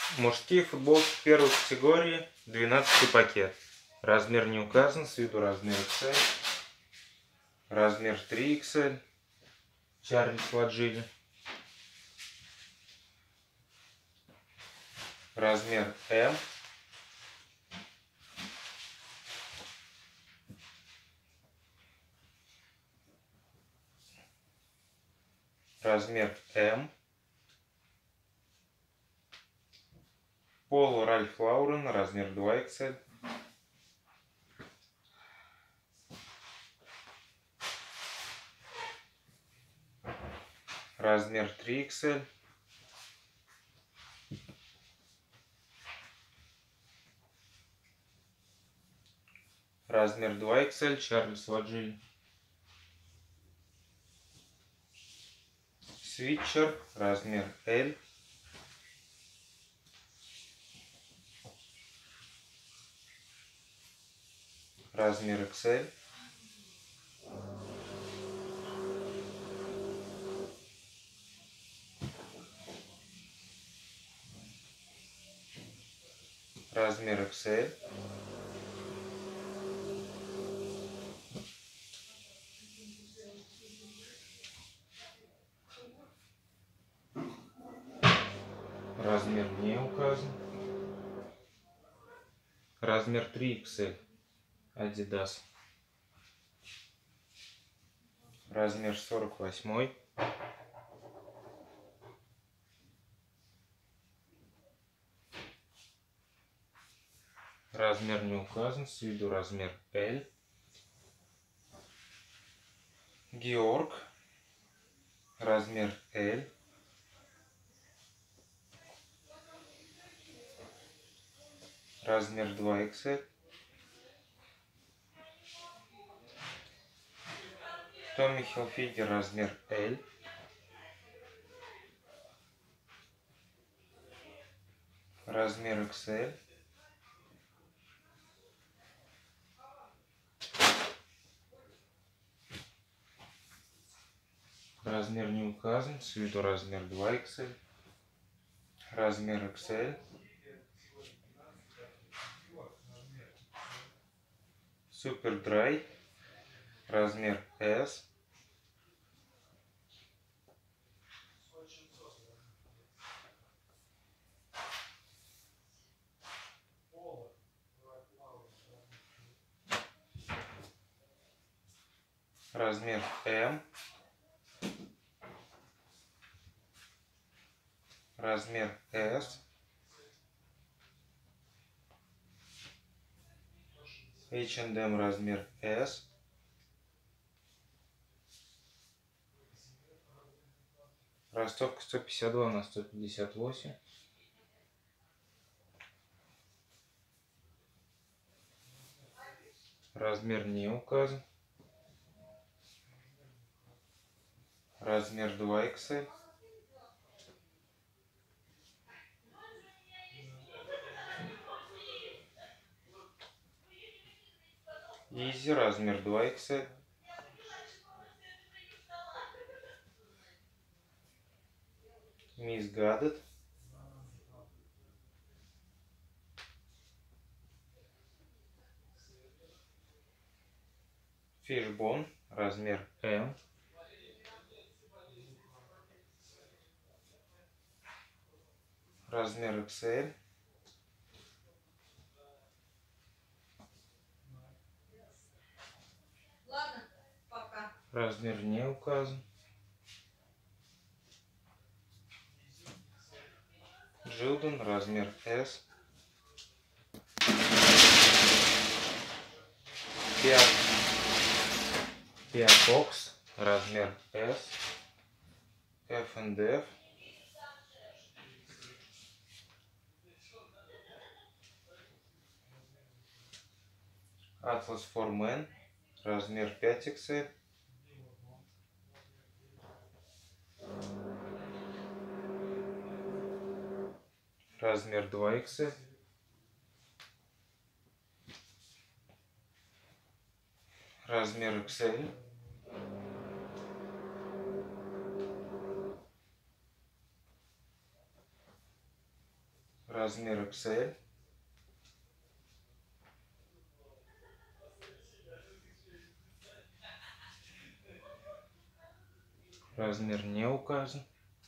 Мужские футболки первой категории, 12 пакет. Размер не указан, с виду размер XL. Размер 3XL. Чарльз Ладжили. Размер М. Размер М. Поло Ральф Лаурен, размер 2XL. Размер 3XL. Размер 2XL, Чарльз Ладжили. Свитчер, размер L. Размер XL. Размер XL. Размер не указан. Размер 3XL. Adidas. Размер 48. Размер не указан, с виду размер L. Георг. Размер L. Размер 2XL. Томми Хилфигер, размер L. Размер XL. Размер не указан, с виду размер 2XL. Размер XL. Супер Драй. Размер S. Размер М. Размер S. H&M, размер S. Ростовка 152 на 158. Размер не указан. Размер 2XL. Изи, размер 2XL. Мисс Гадет. Фишбон, размер М. Размер XL. Ладно, пока. Размер не указан. Джилден, размер S. Пиакокс, размер S. F&F. Atlas for Men, размер 5XL. Размер 2XL. Размер XL. размер XL. Размер не указан.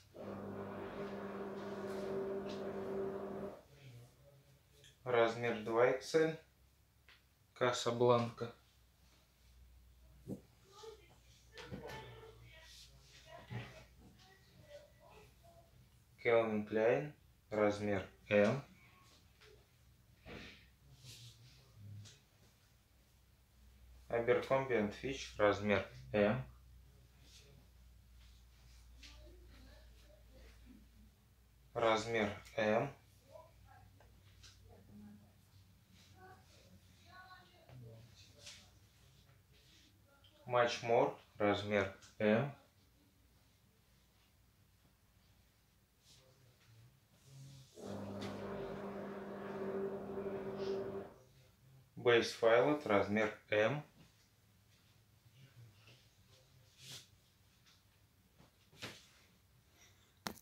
Размер 2XL. Касабланка. Calvin Klein. Размер M. Abercrombie & Fitch. Размер M. Размер M. Much More. Размер M. Base Violet. Размер M.